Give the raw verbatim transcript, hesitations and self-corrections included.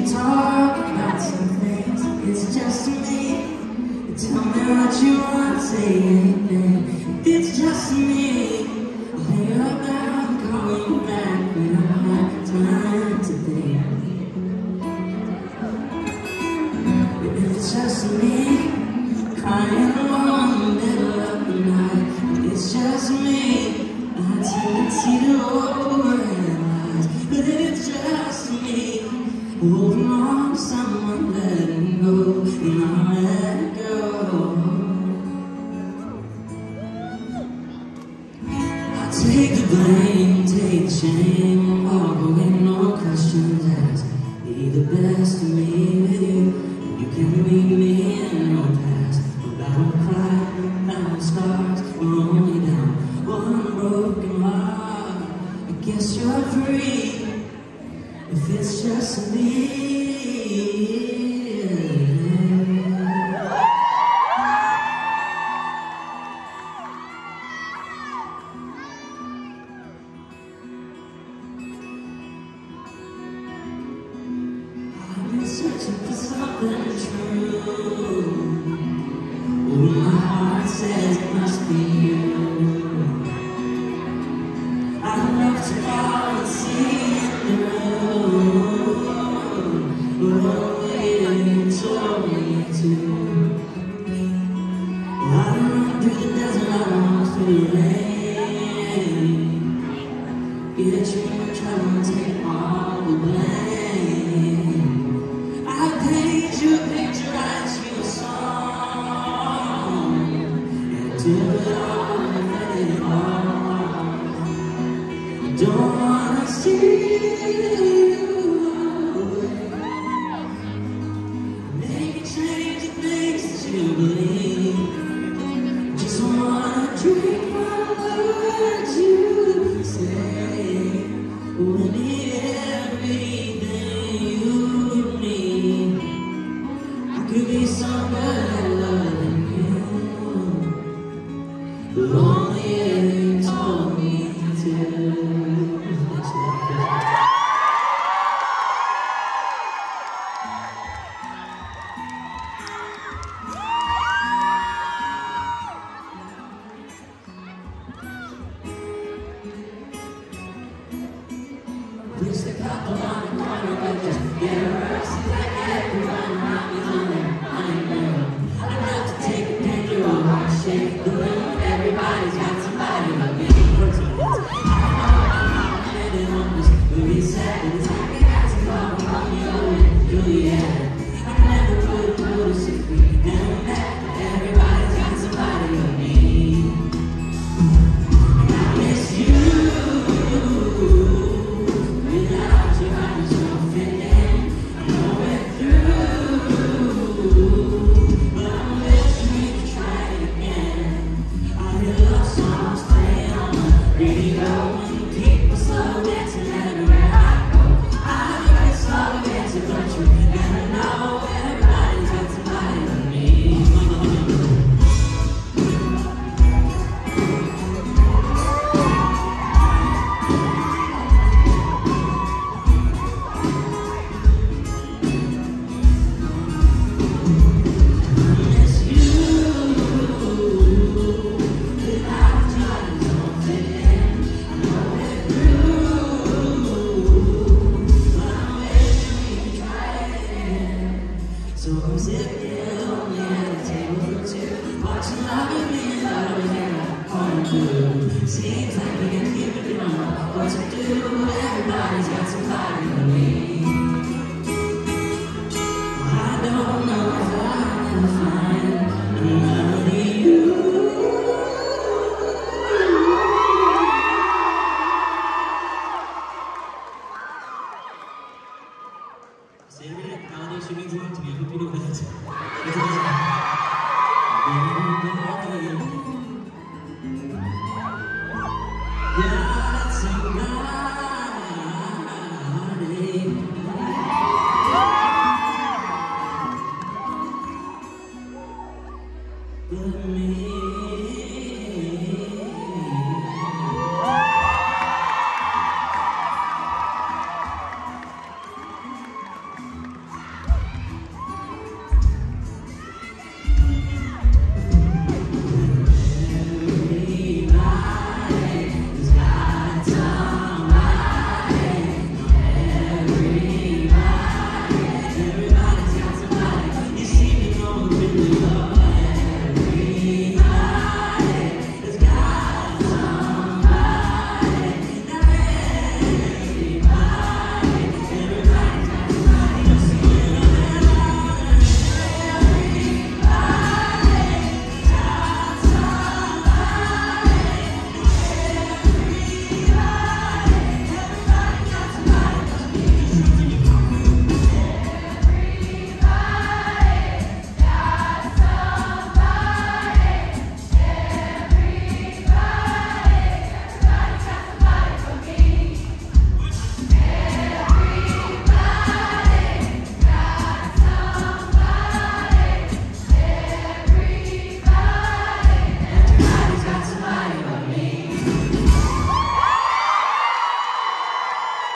talk about some things, it's just me. Tell me what you want, say anything. It's just me. I'll think about calling back when I have time to think. If it's just me, crying alone in the middle of the night. It's just me. I tendency to overanalyze. But if it's just me, holding on to someone, letting go, and I'll let go. I take the blame, take the shame, walk away, no questions asked. Be the best of me with you. You can leave me in no past. But I don't cry, now scars, we're only down one broken heart. I guess you're free if it's just me. I've been searching for something true. Oh, my heart says it must be you. I'd love to fall and see in the road, but only you told me to. Well, I don't run through the desert, I don't walk through the rain. Get you in trouble and take all the blame. I paint you a picture, write you a song, and do it all and let it all. Don't wanna see you away. Make a change the things that you believe. Just wanna drink my words you say. When everything you need, I could be so good at loving you, but only you told me to. Wish the couple on the corner would just get a verse. Like everyone around me's on their honeymoon. I'd love to take a picture of heart shape the room. Everybody's got somebody but me. I'm headed on this movie set, and it's like I got to go Romeo and Juliet. I never would notice if we never met. Everybody's got somebody but me. And I miss you. So I'm sitting lonely at a table for two, watching love being lovers and I'm calling blue. Seems like we can keep it on what to do. Everybody's got somebody to me. I don't know if I'll find another you. 세븐의 다운의 시민들을 뒤에 필요가 있지. 그래서